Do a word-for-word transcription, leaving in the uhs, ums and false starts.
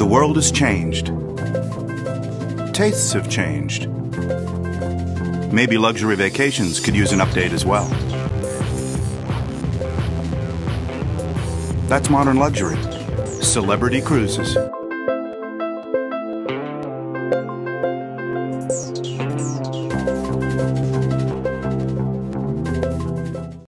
The world has changed. Tastes have changed. Maybe luxury vacations could use an update as well. That's modern luxury. Celebrity Cruises.